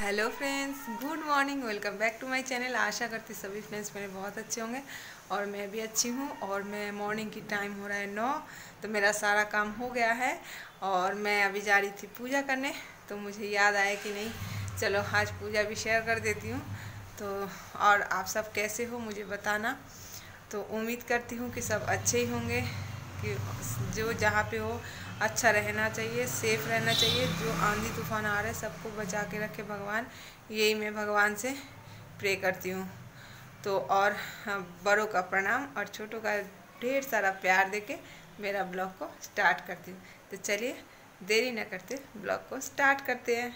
Hello friends, good morning. Welcome back to my channel. आशा करती सभी फ्रेंड्स मेरे बहुत अच्छे होंगे और मैं भी अच्छी हूँ। और मैं मॉर्निंग की टाइम हो रहा है 9, तो मेरा सारा काम हो गया है और मैं अभी जा रही थी पूजा करने। तो मुझे याद आया कि नहीं, चलो आज पूजा भी शेयर कर देती हूँ। तो और आप सब कैसे हो मुझे बताना। तो उम्मीद करती हूँ कि सब अच्छे ही होंगे, कि जो जहाँ पे हो अच्छा रहना चाहिए, सेफ रहना चाहिए। जो आंधी तूफान आ रहे सबको बचा के रखे भगवान, यही मैं भगवान से प्रे करती हूँ। तो और हाँ, बड़ों का प्रणाम और छोटों का ढेर सारा प्यार देके मेरा ब्लॉग को स्टार्ट करती हूँ। तो चलिए देरी न करते ब्लॉग को स्टार्ट करते हैं।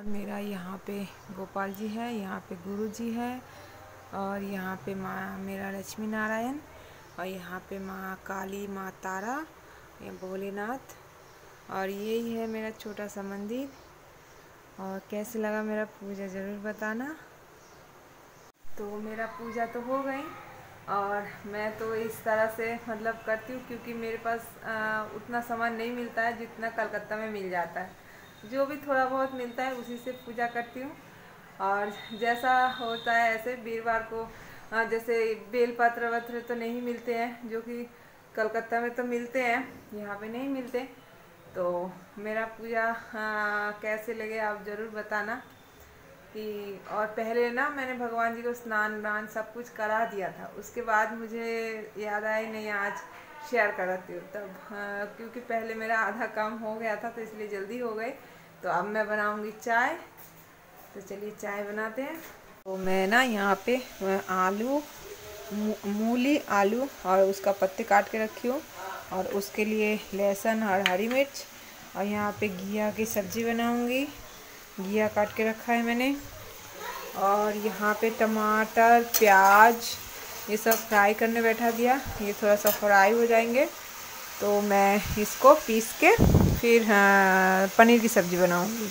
और मेरा यहाँ पे गोपाल जी है, यहाँ पे गुरु जी है, और यहाँ पे माँ मेरा लक्ष्मी नारायण, और यहाँ पे माँ काली, माँ तारा, या भोलेनाथ, और यही है मेरा छोटा सा मंदिर। और कैसे लगा मेरा पूजा ज़रूर बताना। तो मेरा पूजा तो हो गई, और मैं तो इस तरह से मतलब करती हूँ क्योंकि मेरे पास उतना सामान नहीं मिलता है जितना कलकत्ता में मिल जाता है। जो भी थोड़ा बहुत मिलता है उसी से पूजा करती हूँ। और जैसा होता है ऐसे वीरवार को जैसे बेलपत्र वत्र तो नहीं मिलते हैं, जो कि कलकत्ता में तो मिलते हैं, यहाँ पे नहीं मिलते। तो मेरा पूजा कैसे लगे आप ज़रूर बताना कि। और पहले ना मैंने भगवान जी को स्नान वान सब कुछ करा दिया था, उसके बाद मुझे याद आया नहीं आज शेयर कराती हूँ तब, क्योंकि पहले मेरा आधा काम हो गया था तो इसलिए जल्दी हो गई। तो अब मैं बनाऊँगी चाय, तो चलिए चाय बनाते हैं। तो मैं ना यहाँ पे आलू, मूली, आलू और उसका पत्ते काट के रखी हूँ, और उसके लिए लहसुन और हरी मिर्च, और यहाँ पे घिया की सब्ज़ी बनाऊँगी। घिया काट के रखा है मैंने, और यहाँ पे टमाटर, प्याज ये सब फ्राई करने बैठा दिया। ये थोड़ा सा फ्राई हो जाएंगे तो मैं इसको पीस के फिर पनीर की सब्ज़ी बनाऊँगी।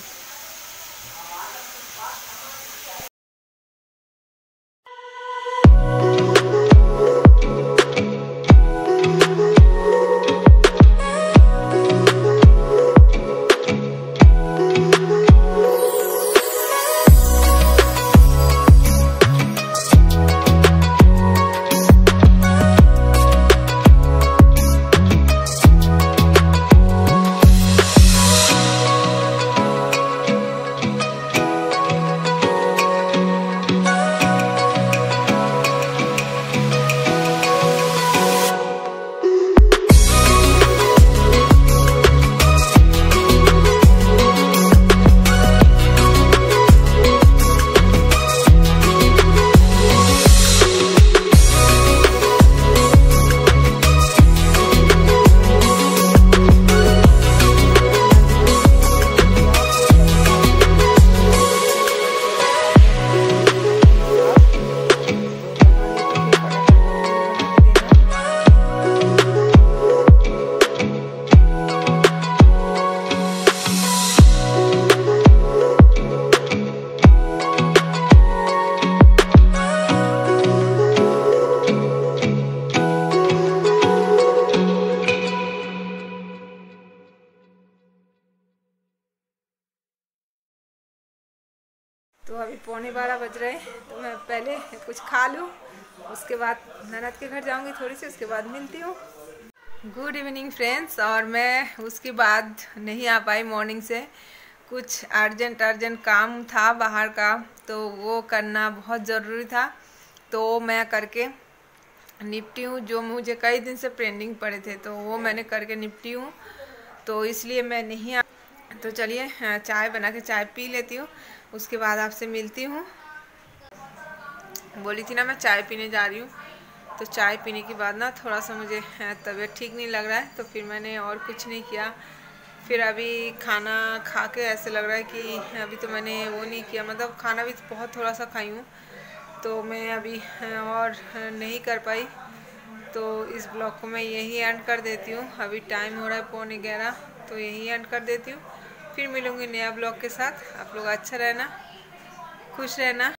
तो अभी 11:15 बज रहे हैं, तो मैं पहले कुछ खा लूँ, उसके बाद ननद के घर जाऊँगी थोड़ी सी, उसके बाद मिलती हूँ। Good evening friends. और मैं उसके बाद नहीं आ पाई मॉर्निंग से, कुछ अर्जेंट काम था बाहर का, तो वो करना बहुत ज़रूरी था, तो मैं करके निपटी हूँ। जो मुझे कई दिन से पेंडिंग पड़े थे तो वो मैंने करके निपटी हूँ, तो इसलिए मैं नहीं आ। तो चलिए चाय बना के चाय पी लेती हूँ, उसके बाद आपसे मिलती हूँ। बोली थी ना मैं चाय पीने जा रही हूँ, तो चाय पीने के बाद ना थोड़ा सा मुझे तबीयत ठीक नहीं लग रहा है, तो फिर मैंने और कुछ नहीं किया। फिर अभी खाना खा के ऐसे लग रहा है कि अभी तो मैंने वो नहीं किया, मतलब खाना भी बहुत थोड़ा सा खाई हूँ, तो मैं अभी और नहीं कर पाई। तो इस ब्लॉग को मैं यही एंड कर देती हूँ। अभी टाइम हो रहा है 11:15, तो यही एंड कर देती हूँ। फिर मिलूँगी नया ब्लॉग के साथ। आप लोग अच्छा रहना, खुश रहना।